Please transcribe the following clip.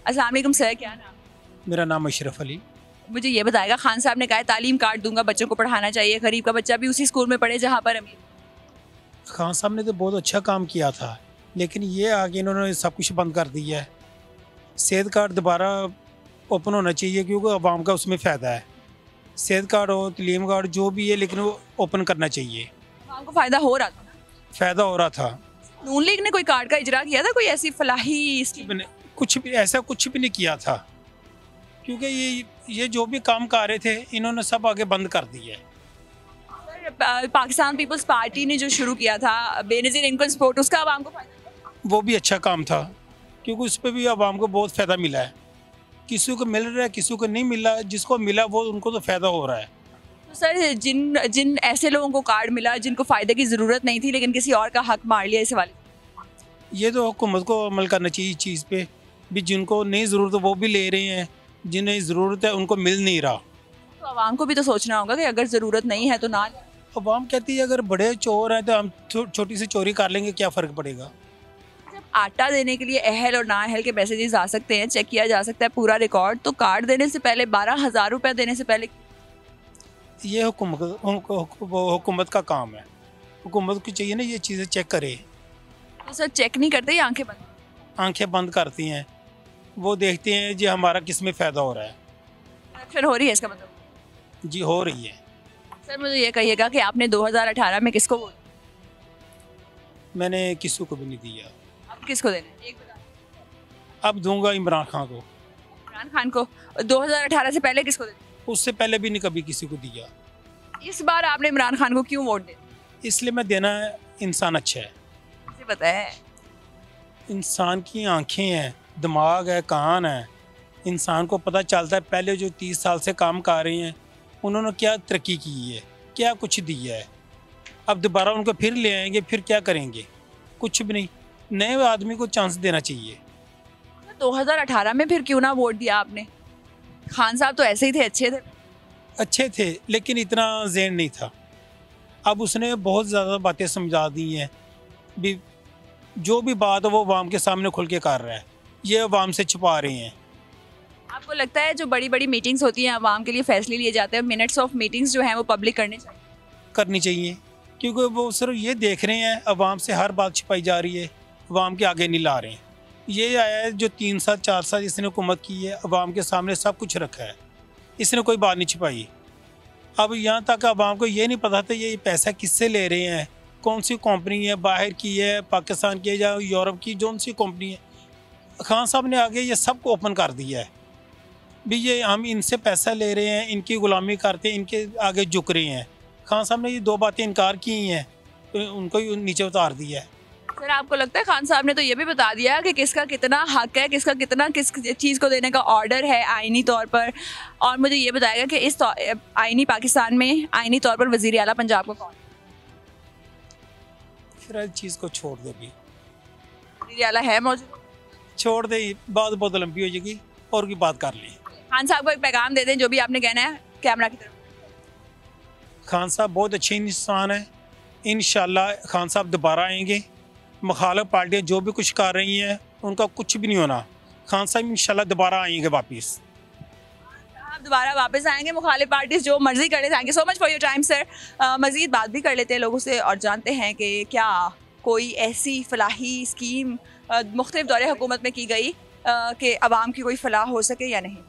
अस्सलाम वालेकुम सर, क्या नाम? मेरा नाम अशरफ अली। मुझे ये बताएगा, खान साहब ने कहा है तालीम कार्ड दूंगा, बच्चों को पढ़ाना चाहिए, गरीब का बच्चा भी उसी स्कूल में पढ़े जहाँ पर अमीर। खान साहब ने तो बहुत अच्छा काम किया था, लेकिन ये आगे इन्होंने सब कुछ बंद कर दिया है। सेहत कार्ड दोबारा ओपन होना चाहिए क्योंकि आवाम का उसमें फ़ायदा है। सेहत कार्ड हो, तलीम कार्ड जो भी है, लेकिन वो ओपन करना चाहिए। आवाम को फ़ायदा हो रहा था। फ़ायदा हो रहा था। नून लीग ने कोई कार्ड का इजरा किया था, कोई ऐसी फलाही स्कीम? कुछ भी ऐसा कुछ भी नहीं किया था, क्योंकि ये जो भी काम कर रहे थे इन्होंने सब आगे बंद कर दिया है। पाकिस्तान पीपल्स पार्टी ने जो शुरू किया था बेनज़ीर इनकम सपोर्ट, उसका आवाम को फायदा था? वो भी अच्छा काम था, क्योंकि उस पर भी आवाम को बहुत फ़ायदा मिला है। किसी को मिल रहा है, किसी को नहीं मिला, जिसको मिला वो उनको तो फ़ायदा हो रहा है। तो सर, जिन जिन ऐसे लोगों को कार्ड मिला जिनको फ़ायदे की ज़रूरत नहीं थी लेकिन किसी और का हक मार लिया, इस वाले ये तो हुकूमत को अमल करना चाहिए चीज़ पे भी। जिनको नहीं ज़रूरत है वो भी ले रहे हैं, जिन्हें ज़रूरत है उनको मिल नहीं रहा। तो आवाम को भी तो सोचना होगा कि अगर ज़रूरत नहीं है तो ना। अवाम कहती है अगर बड़े चोर हैं तो हम छोटी सी चोरी कर लेंगे, क्या फ़र्क पड़ेगा। जब आटा देने के लिए अहल और ना अहल के मैसेजेस आ सकते हैं, चेक किया जा सकता है पूरा रिकॉर्ड, तो कार्ड देने से पहले 12,000 रुपये देने से पहले ये हुकूमत का काम है। हुकूमत को चाहिए ना ये चीज़ें चेक करे। तो सर चेक नहीं करते, ये आंखें बंद? आंखें बंद करती हैं, वो देखते हैं जी हमारा किस में फ़ायदा हो रहा है। करप्शन हो रही है इसका मतलब? जी हो रही है। सर मुझे ये कहिएगा कि आपने 2018 में किसको वोट? मैंने किसी को भी नहीं दिया। अब किसको देना, एक बता। अब दूंगा इमरान खान को। इमरान खान को? 2018 से पहले किसको देना? उससे पहले भी नहीं कभी किसी को दिया। इस बार आपने इमरान खान को क्यों वोट दिया? इसलिए मैं देना है, इंसान अच्छा है। मुझे पता है। इंसान की आंखें हैं, दिमाग है, कान है। इंसान को पता चलता है पहले जो 30 साल से काम कर रहे हैं उन्होंने क्या तरक्की की है, क्या कुछ दिया है। अब दोबारा उनको फिर ले आएंगे, फिर क्या करेंगे? कुछ भी नहीं। नए आदमी को चांस देना चाहिए। 2018 में फिर क्यों ना वोट दिया आपने? खान साहब तो ऐसे ही थे, अच्छे थे। अच्छे थे लेकिन इतना ज़हन नहीं था। अब उसने बहुत ज़्यादा बातें समझा दी हैं भी। जो भी बात है वो अवाम के सामने खुल के कर रहा है, ये अवाम से छुपा रहे हैं। आपको लगता है जो बड़ी बड़ी मीटिंग्स होती हैं, आवाम के लिए फैसले लिए जाते हैं, मिनट्स ऑफ मीटिंग्स जो हैं वो पब्लिक करने चाहिए? करनी चाहिए, क्योंकि वो सिर्फ ये देख रहे हैं अवाम से हर बात छिपाई जा रही है, अवाम के आगे नहीं ला रहे हैं। ये आया है जो 3 साल 4 साल इसने हुकूमत की है, अवाम के सामने सब कुछ रखा है, इसने कोई बात नहीं छिपाई। अब यहाँ तक अवाम को ये नहीं पता था ये पैसा किससे ले रहे हैं, कौन सी कंपनी है, बाहर की है, पाकिस्तान की है या यूरोप की, जो सी कंपनी है। खान साहब ने आगे ये सब को ओपन कर दिया है भी। ये हम इनसे पैसा ले रहे हैं, इनकी गुलामी करते हैं, इनके आगे झुक रहे हैं। खान साहब ने ये 2 बातें इनकार की हैं तो उनको ही नीचे उतार दिया है। सर आपको लगता है खान साहब ने तो ये भी बता दिया कि किसका कितना हक है, किसका कितना किस चीज़ को देने का ऑर्डर है आईनी तौर पर? और मुझे ये बताएगा कि इस आईनी पाकिस्तान में आईनी तौर पर वज़ीर आला पंजाब को कौन? फिर इस चीज़ को छोड़ दे भी। वज़ीर आला है मौजूद? छोड़ दे, बात बहुत लंबी हो जाएगी, और की बात कर लें। खान साहब को एक पैगाम दे दें, जो भी आपने कहना है कैमरा की तरफ। खान साहब बहुत अच्छे इंसान हैं, इंशाल्लाह खान साहब दोबारा आएंगे। मुखालिफ पार्टियाँ जो भी कुछ कर रही हैं उनका कुछ भी नहीं होना। खान साहब इंशाल्लाह दोबारा आएंगे वापस। आप दोबारा वापस आएंगे, मुखालिफ पार्टीज जो मर्जी कर ले। Thank you so much for your time sir. मज़ीद बात भी कर लेते हैं लोगों से और जानते हैं कि क्या कोई ऐसी फलाही स्कीम मुख्तलिफ दौरे हुकूमत में की गई कि आवाम की कोई फलाह हो सके या नहीं।